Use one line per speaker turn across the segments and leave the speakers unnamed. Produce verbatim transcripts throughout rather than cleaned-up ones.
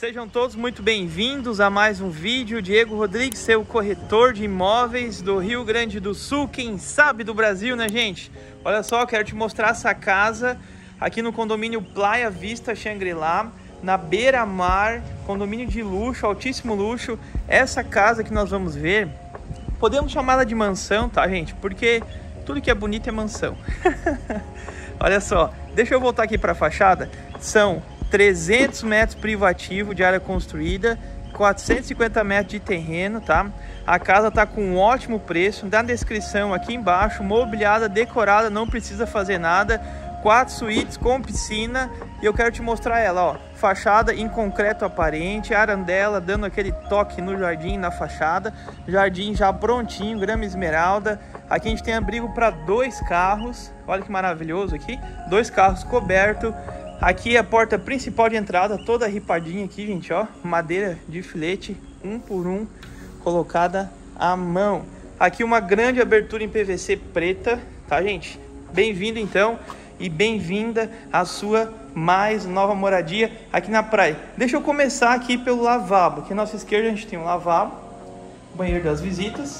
Sejam todos muito bem-vindos a mais um vídeo. Diego Rodrigues, seu corretor de imóveis do Rio Grande do Sul, quem sabe do Brasil, né, gente? Olha só, quero te mostrar essa casa aqui no condomínio Playa Vista Xangri-Lá, na beira-mar, condomínio de luxo, altíssimo luxo. Essa casa que nós vamos ver, podemos chamá-la de mansão, tá, gente? Porque tudo que é bonito é mansão. Olha só, deixa eu voltar aqui para a fachada. São trezentos metros privativo de área construída, quatrocentos e cinquenta metros de terreno, tá? A casa tá com um ótimo preço. Na descrição aqui embaixo, mobiliada, decorada, não precisa fazer nada. Quatro suítes com piscina e eu quero te mostrar ela, ó. Fachada em concreto aparente, arandela dando aquele toque no jardim, na fachada. Jardim já prontinho, grama esmeralda. Aqui a gente tem abrigo para dois carros. Olha que maravilhoso aqui. Dois carros cobertos. Aqui é a porta principal de entrada, toda ripadinha aqui, gente, ó. Madeira de filete, um por um, colocada à mão. Aqui uma grande abertura em P V C preta, tá, gente? Bem-vindo, então, e bem-vinda à sua mais nova moradia aqui na praia. Deixa eu começar aqui pelo lavabo. Aqui à nossa esquerda a gente tem um lavabo, banheiro das visitas.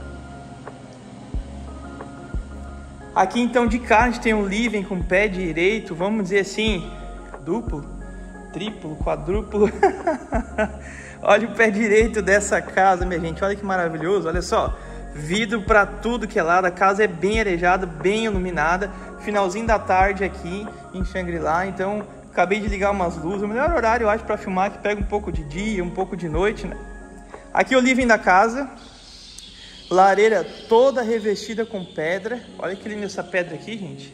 Aqui então de cá a gente tem um living com pé direito, vamos dizer assim, duplo, triplo, quadruplo. Olha o pé direito dessa casa, minha gente, olha que maravilhoso, olha só. Vidro para tudo que é lado, a casa é bem arejada, bem iluminada. Finalzinho da tarde aqui em Xangri-Lá, então acabei de ligar umas luzes. O melhor horário eu acho para filmar, que pega um pouco de dia, um pouco de noite, né? Aqui o living da casa. Lareira toda revestida com pedra. Olha que linda essa pedra aqui, gente.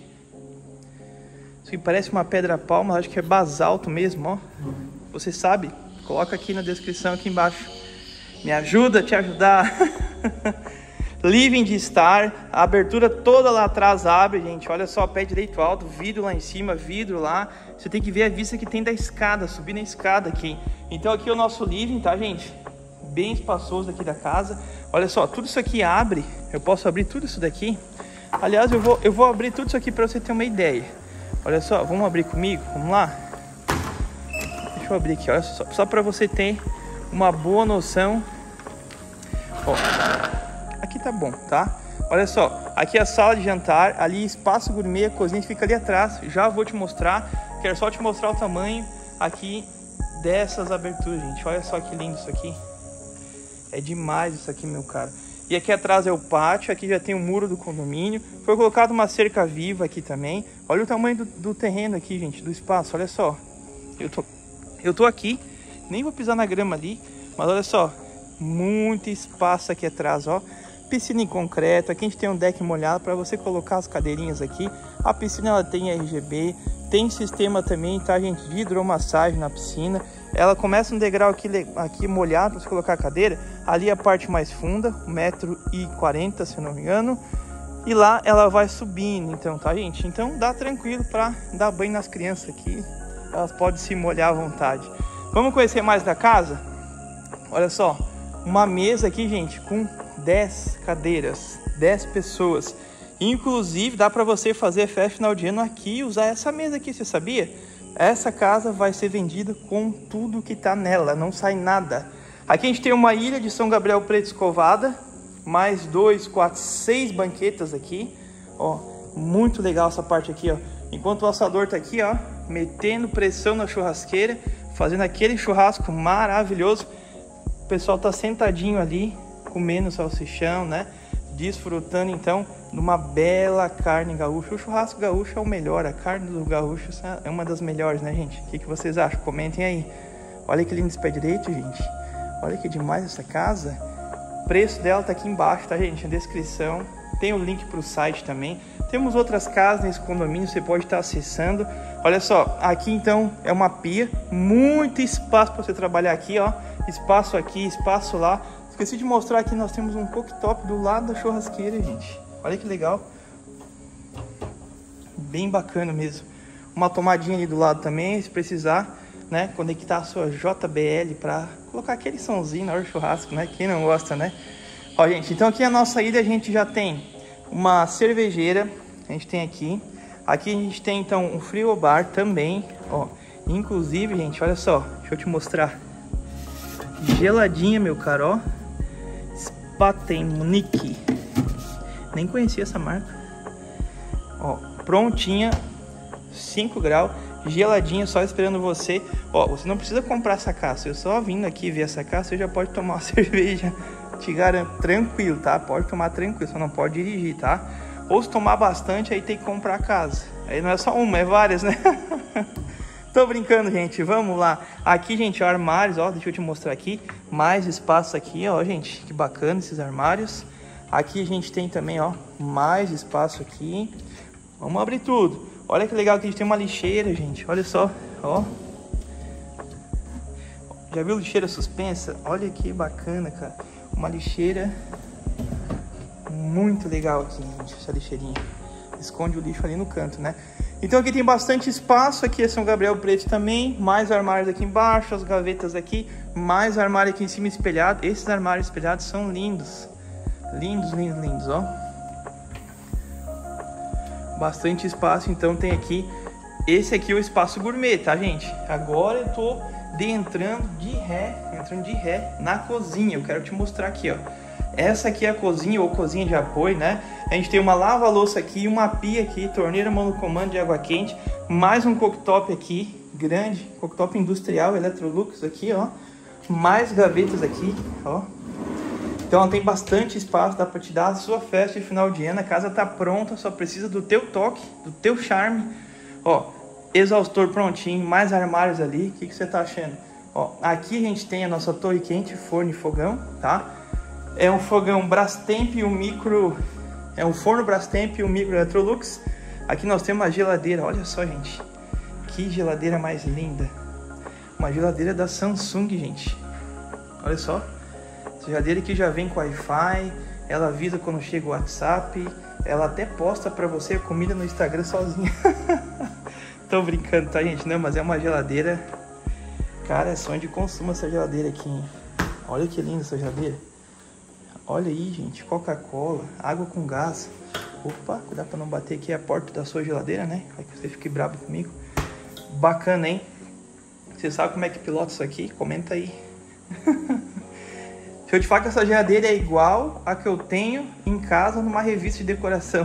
Isso aqui parece uma pedra pau, mas acho que é basalto mesmo, ó. Você sabe? Coloca aqui na descrição, aqui embaixo. Me ajuda a te ajudar. Living de estar. A abertura toda lá atrás abre, gente. Olha só, pé direito alto, vidro lá em cima, vidro lá. Você tem que ver a vista que tem da escada, subir na escada aqui. Então aqui é o nosso living, tá, gente? Bem espaçoso aqui da casa. Olha só, tudo isso aqui abre. Eu posso abrir tudo isso daqui. Aliás, eu vou, eu vou abrir tudo isso aqui para você ter uma ideia. Olha só, vamos abrir comigo? Vamos lá? Deixa eu abrir aqui, olha só, só para você ter uma boa noção. Ó, aqui tá bom, tá? Olha só, aqui é a sala de jantar, ali espaço gourmet, a cozinha fica ali atrás. Já vou te mostrar. Quero só te mostrar o tamanho aqui dessas aberturas, gente. Olha só que lindo isso aqui. É demais isso aqui, meu cara. E aqui atrás é o pátio. Aqui já tem o muro do condomínio. Foi colocado uma cerca viva aqui também. Olha o tamanho do, do terreno aqui, gente. Do espaço, olha só. Eu tô, eu tô aqui. Nem vou pisar na grama ali. Mas olha só. Muito espaço aqui atrás, ó. Piscina em concreto. Aqui a gente tem um deck molhado para você colocar as cadeirinhas aqui. A piscina ela tem R G B. Tem sistema também, tá, gente? De hidromassagem na piscina. Ela começa um degrau aqui, aqui molhado para você colocar a cadeira. Ali a parte mais funda, um metro e quarenta, se eu não me engano. E lá ela vai subindo, então, tá, gente? Então dá tranquilo para dar banho nas crianças aqui. Elas podem se molhar à vontade. Vamos conhecer mais da casa? Olha só, uma mesa aqui, gente, com dez cadeiras, dez pessoas. Inclusive dá para você fazer festa final de ano aqui e usar essa mesa aqui, você sabia? Essa casa vai ser vendida com tudo que tá nela, não sai nada. Aqui a gente tem uma ilha de São Gabriel Preto escovada, mais dois, quatro, seis banquetas aqui, ó, muito legal essa parte aqui, ó. Enquanto o assador tá aqui, ó, metendo pressão na churrasqueira, fazendo aquele churrasco maravilhoso. O pessoal tá sentadinho ali, comendo salsichão, né? Desfrutando então de uma bela carne gaúcha. O churrasco gaúcho é o melhor, a carne do gaúcho é uma das melhores, né, gente? O que, que vocês acham? Comentem aí. Olha que lindo esse pé direito, gente. Olha que demais essa casa. O preço dela tá aqui embaixo, tá, gente? Na descrição. Tem o link para o site também. Temos outras casas nesse condomínio, você pode estar acessando. Olha só, aqui então é uma pia. Muito espaço para você trabalhar aqui, ó. Espaço aqui, espaço lá. Esqueci de mostrar aqui, nós temos um cooktop do lado da churrasqueira, gente. Olha que legal. Bem bacana mesmo. Uma tomadinha ali do lado também, se precisar, né? Conectar a sua J B L para colocar aquele somzinho na hora do churrasco, né? Quem não gosta, né? Ó, gente, então aqui na nossa ilha a gente já tem uma cervejeira. A gente tem aqui. Aqui a gente tem então um frigobar também, ó. Inclusive, gente, olha só, deixa eu te mostrar. Geladinha, meu caro, ó. Spatenmunique. Nem conhecia essa marca. Ó, prontinha, cinco graus, geladinha, só esperando você. Ó, você não precisa comprar essa caixa. Eu só vindo aqui ver essa caixa, você já pode tomar uma cerveja. Te garanto, tranquilo, tá? Pode tomar tranquilo, só não pode dirigir, tá? Ou se tomar bastante, aí tem que comprar a casa. Aí não é só uma, é várias, né? Tô brincando, gente, vamos lá. Aqui, gente, armários, ó, deixa eu te mostrar aqui. Mais espaço aqui, ó, gente, que bacana esses armários. Aqui a gente tem também, ó, mais espaço aqui. Vamos abrir tudo. Olha que legal que a gente tem uma lixeira, gente, olha só, ó. Já viu lixeira suspensa? Olha que bacana, cara. Uma lixeira muito legal aqui, gente, essa lixeirinha. Esconde o lixo ali no canto, né? Então aqui tem bastante espaço, aqui é São Gabriel Preto também, mais armários aqui embaixo, as gavetas aqui, mais armário aqui em cima espelhado. Esses armários espelhados são lindos, lindos, lindos, lindos, ó. Bastante espaço, então tem aqui, esse aqui é o espaço gourmet, tá, gente? Agora eu tô de entrando de ré, entrando de ré na cozinha, eu quero te mostrar aqui, ó. Essa aqui é a cozinha ou cozinha de apoio, né? A gente tem uma lava-louça aqui, uma pia aqui, torneira monocomando de água quente, mais um cooktop aqui, grande, cooktop industrial, Electrolux aqui, ó. Mais gavetas aqui, ó. Então ela tem bastante espaço, dá pra te dar a sua festa de final de ano, a casa tá pronta, só precisa do teu toque, do teu charme. Ó, exaustor prontinho, mais armários ali, o que, que você tá achando? Ó, aqui a gente tem a nossa torre quente, forno e fogão, tá? É um fogão Brastemp e um micro... É um forno Brastemp e um micro Electrolux. Aqui nós temos uma geladeira, olha só, gente. Que geladeira mais linda. Uma geladeira da Samsung, gente. Olha só. Essa geladeira aqui já vem com Wi-Fi. Ela avisa quando chega o WhatsApp. Ela até posta pra você a comida no Instagram sozinha. Tô brincando, tá, gente? Não, mas é uma geladeira... Cara, é sonho de consumo essa geladeira aqui, hein? Olha que linda essa geladeira. Olha aí, gente, Coca-Cola, água com gás. Opa, cuidado pra não bater aqui a porta da sua geladeira, né? Vai que você fique bravo comigo. Bacana, hein? Você sabe como é que pilota isso aqui? Comenta aí. Se eu te falar que essa geladeira é igual a que eu tenho em casa numa revista de decoração.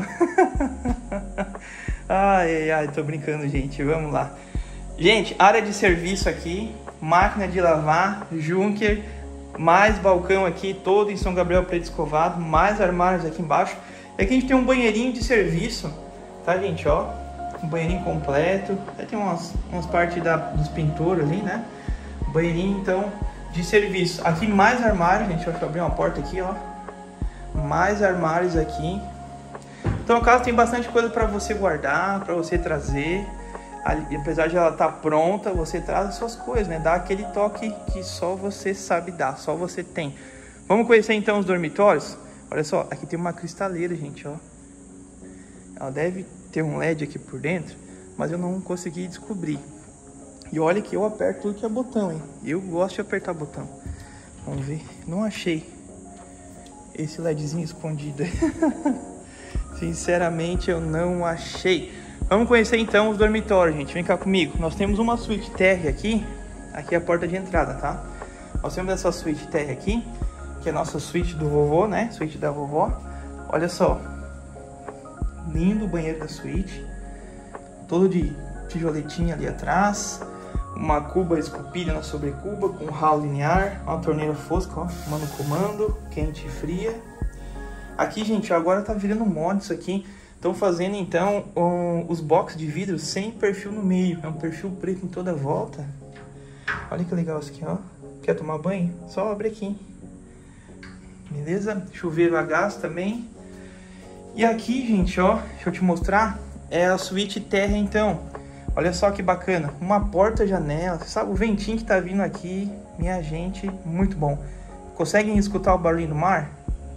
Ai, ai, ai, tô brincando, gente. Vamos lá. Gente, área de serviço aqui, máquina de lavar, Junker, mais balcão aqui, todo em São Gabriel Preto escovado, mais armários aqui embaixo. Aqui a gente tem um banheirinho de serviço, tá, gente, ó, um banheirinho completo. Aí tem umas, umas partes da, dos pintores ali, né, banheirinho, então, de serviço. Aqui mais armários, gente, deixa eu abrir uma porta aqui, ó, mais armários aqui. Então a casa tem bastante coisa para você guardar, para você trazer. Apesar de ela estar pronta, você traz as suas coisas, né? Dá aquele toque que só você sabe dar, só você tem. Vamos conhecer então os dormitórios? Olha só, aqui tem uma cristaleira, gente, ó. Ela deve ter um L E D aqui por dentro, mas eu não consegui descobrir. E olha que eu aperto tudo que é botão, hein? Eu gosto de apertar botão. Vamos ver. Não achei esse LEDzinho escondido. Sinceramente, eu não achei. Vamos conhecer então os dormitórios, gente. Vem cá comigo. Nós temos uma suíte térrea aqui. Aqui é a porta de entrada, tá? Nós temos essa suíte térrea aqui, que é a nossa suíte do vovô, né? Suíte da vovó. Olha só. Lindo o banheiro da suíte. Todo de tijoletinha ali atrás. Uma cuba esculpida na sobrecuba com ralo linear. Uma torneira fosca, ó. Mano comando, quente e fria. Aqui, gente, agora tá virando moda isso aqui. Estão fazendo, então, um, os boxes de vidro sem perfil no meio. É um perfil preto em toda a volta. Olha que legal isso aqui, ó. Quer tomar banho? Só abre aqui. Beleza? Chuveiro a gás também. E aqui, gente, ó, deixa eu te mostrar. É a suíte térrea, então. Olha só que bacana. Uma porta-janela. Você sabe o ventinho que tá vindo aqui? Minha gente, muito bom. Conseguem escutar o barulho do mar?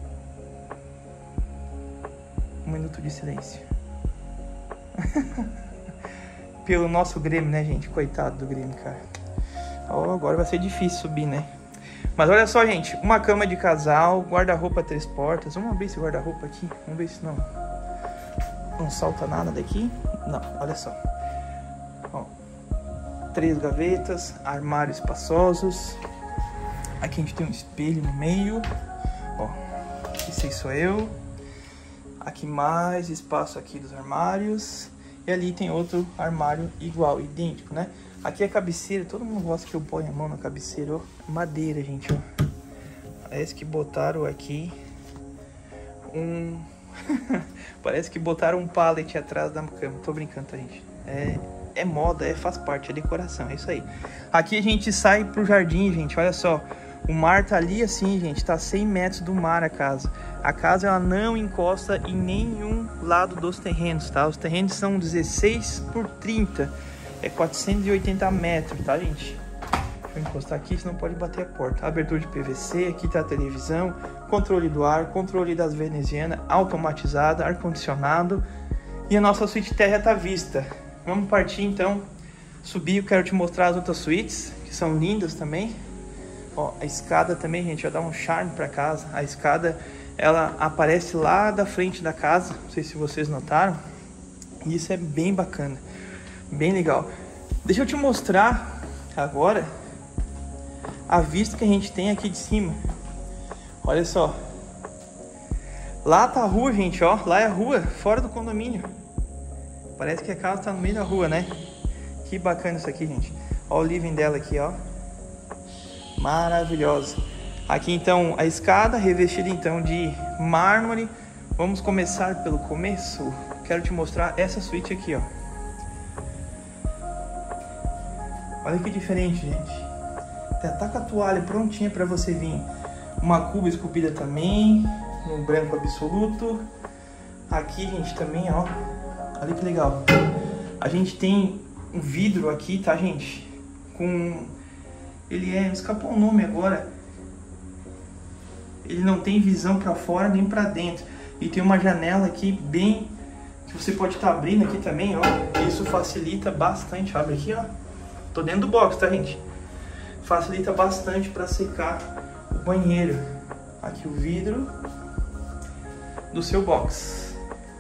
Um minuto de silêncio. Pelo nosso Grêmio, né, gente? Coitado do Grêmio, cara. Oh, agora vai ser difícil subir, né? Mas olha só, gente. Uma cama de casal, guarda-roupa três portas. Vamos abrir esse guarda-roupa aqui. Vamos ver se não... Não salta nada daqui. Não, olha só. Ó. três gavetas, armários espaçosos. Aqui a gente tem um espelho no meio. Ó, esse aí sou eu. Aqui mais espaço aqui dos armários. E ali tem outro armário igual, idêntico, né? Aqui é a cabeceira, todo mundo gosta que eu ponha a mão na cabeceira, ó. Madeira, gente, ó. Parece que botaram aqui um... Parece que botaram um pallet atrás da cama. Tô brincando, tá, gente? É, é moda, é, faz parte, é decoração, é isso aí. Aqui a gente sai pro jardim, gente, olha só. O mar tá ali assim, gente, tá cem metros do mar a casa. A casa, ela não encosta em nenhum lado dos terrenos, tá? Os terrenos são dezesseis por trinta, é quatrocentos e oitenta metros, tá, gente? Deixa eu encostar aqui, senão pode bater a porta. Abertura de P V C, aqui tá a televisão, controle do ar, controle das venezianas, automatizada, ar-condicionado. E a nossa suíte térrea tá à vista. Vamos partir então, subir, eu quero te mostrar as outras suítes, que são lindas também. Ó, a escada também, gente, vai dar um charme pra casa. A escada, ela aparece lá da frente da casa, não sei se vocês notaram. E isso é bem bacana, bem legal. Deixa eu te mostrar agora a vista que a gente tem aqui de cima. Olha só. Lá tá a rua, gente, ó. Lá é a rua, fora do condomínio. Parece que a casa tá no meio da rua, né? Que bacana isso aqui, gente. Ó o living dela aqui, ó. Maravilhosa. Aqui então a escada revestida então de mármore. Vamos começar pelo começo. Quero te mostrar essa suíte aqui, ó. Olha que diferente, gente. Tá com a toalha prontinha para você vir. Uma cuba esculpida também, no branco absoluto. Aqui, gente, também, ó. Olha que legal. A gente tem um vidro aqui, tá, gente? Com... Ele é... Escapou o nome agora. Ele não tem visão para fora nem para dentro. E tem uma janela aqui bem... Que você pode estar abrindo aqui também, ó. Isso facilita bastante. Abre aqui, ó. Tô dentro do box, tá, gente? Facilita bastante para secar o banheiro. Aqui o vidro do seu box.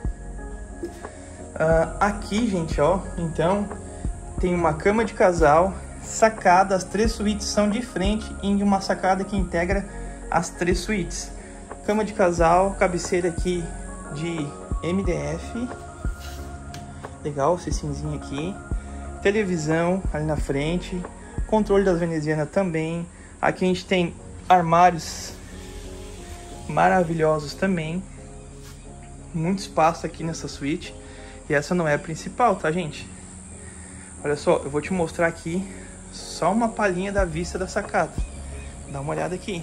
Uh, aqui, gente, ó, então tem uma cama de casal, sacada. As três suítes são de frente em uma sacada que integra as três suítes. Cama de casal, cabeceira aqui de M D F. Legal, esse cinzinho aqui. Televisão ali na frente. Controle das venezianas também. Aqui a gente tem armários maravilhosos também. Muito espaço aqui nessa suíte. E essa não é a principal, tá, gente? Olha só, eu vou te mostrar aqui só uma palhinha da vista da sacada. Dá uma olhada aqui.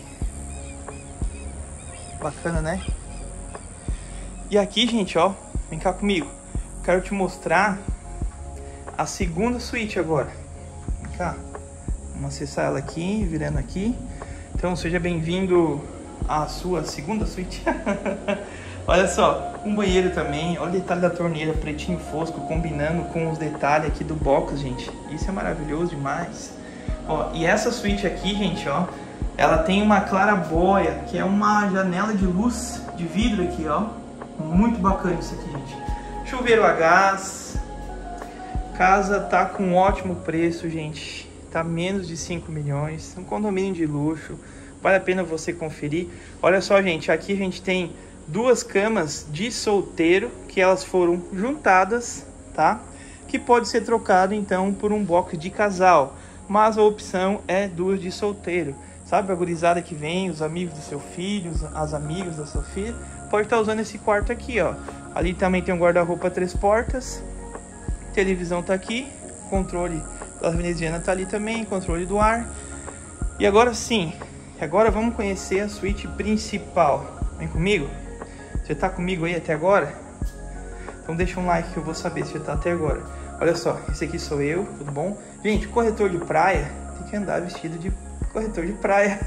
Bacana, né? E aqui, gente, ó, vem cá comigo. Quero te mostrar a segunda suíte agora. Vem cá. Vamos acessar ela aqui, virando aqui. Então seja bem-vindo à sua segunda suíte. Olha só, um banheiro também. Olha o detalhe da torneira, pretinho fosco, combinando com os detalhes aqui do box, gente. Isso é maravilhoso demais. Ó, e essa suíte aqui, gente, ó, ela tem uma clarabóia, que é uma janela de luz de vidro aqui, ó. Muito bacana isso aqui, gente. Chuveiro a gás. Casa tá com um ótimo preço, gente. Tá menos de cinco milhões. Um condomínio de luxo. Vale a pena você conferir. Olha só, gente. Aqui a gente tem duas camas de solteiro, que elas foram juntadas, tá? Que pode ser trocado, então, por um box de casal. Mas a opção é duas de solteiro. Sabe, a gurizada que vem, os amigos do seu filho, as amigas da sua filha, pode estar usando esse quarto aqui, ó. Ali também tem um guarda-roupa três portas. Televisão tá aqui. Controle das venezianas tá ali também. Controle do ar. E agora sim, agora vamos conhecer a suíte principal. Vem comigo? Você tá comigo aí até agora? Então deixa um like que eu vou saber se você tá até agora. Olha só, esse aqui sou eu, tudo bom? Gente, corretor de praia tem que andar vestido de corretor de praia.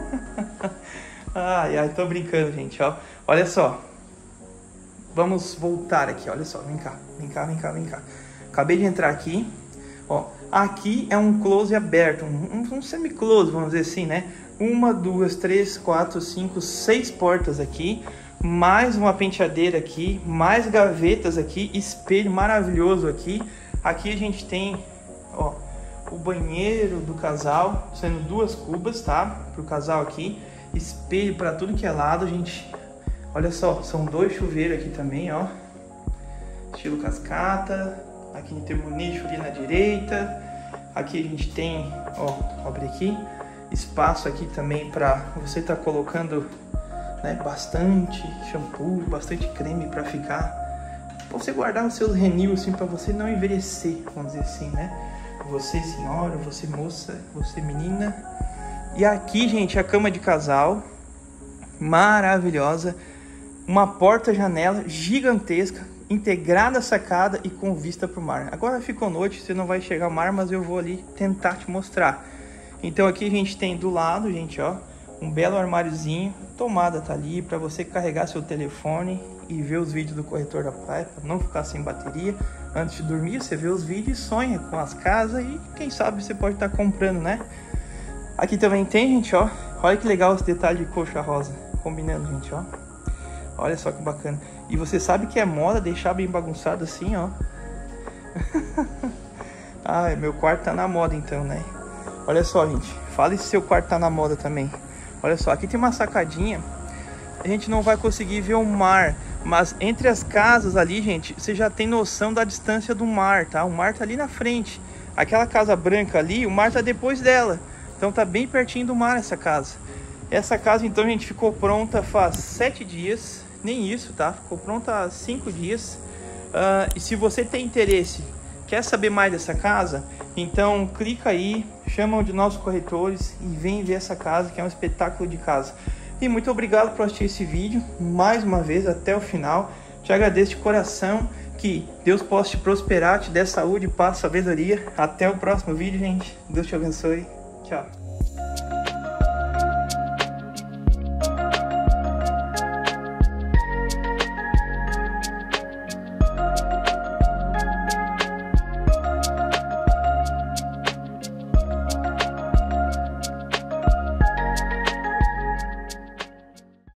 Ai, ai, tô brincando, gente, ó. Olha só. Vamos voltar aqui, olha só, vem cá, vem cá, vem cá, vem cá. Acabei de entrar aqui, ó. Aqui é um close aberto, um, um, um semi-close, vamos dizer assim, né? Uma, duas, três, quatro, cinco, seis portas aqui. Mais uma penteadeira aqui, mais gavetas aqui, espelho maravilhoso aqui. Aqui a gente tem, ó, o banheiro do casal, sendo duas cubas, tá? Pro casal aqui. Espelho para tudo que é lado, gente. Olha só, são dois chuveiros aqui também, ó. Estilo cascata. Aqui tem um nicho ali na direita. Aqui a gente tem, ó, vou abrir aqui. Espaço aqui também para você tá colocando, né, bastante shampoo, bastante creme para ficar, pra você guardar os seus renil, assim, para você não envelhecer, vamos dizer assim, né? Você senhora, você moça, você menina. E aqui, gente, a cama de casal, maravilhosa. Uma porta-janela gigantesca, integrada à sacada e com vista para o mar. Agora ficou noite, você não vai chegar ao mar, mas eu vou ali tentar te mostrar. Então aqui a gente tem do lado, gente, ó, um belo armáriozinho. Tomada tá ali para você carregar seu telefone e ver os vídeos do Corretor da Praia, para não ficar sem bateria. Antes de dormir, você vê os vídeos e sonha com as casas e quem sabe você pode estar comprando, né? Aqui também tem, gente, ó. Olha que legal esse detalhe de coxa rosa. Combinando, gente, ó. Olha só que bacana. E você sabe que é moda deixar bem bagunçado assim, ó. Ah, meu quarto tá na moda então, né? Olha só, gente. Fala se seu quarto tá na moda também. Olha só, aqui tem uma sacadinha. A gente não vai conseguir ver o mar, mas entre as casas ali, gente, você já tem noção da distância do mar, tá? O mar tá ali na frente. Aquela casa branca ali, o mar tá depois dela. Então tá bem pertinho do mar essa casa. Essa casa, então, gente, ficou pronta faz sete dias. Nem isso, tá? Ficou pronta há cinco dias. Uh, e se você tem interesse, quer saber mais dessa casa, então clica aí, chama um de nossos corretores e vem ver essa casa, que é um espetáculo de casa. E muito obrigado por assistir esse vídeo, mais uma vez, até o final. Te agradeço de coração, que Deus possa te prosperar, te dê saúde, paz, sabedoria. Até o próximo vídeo, gente. Deus te abençoe. Tchau.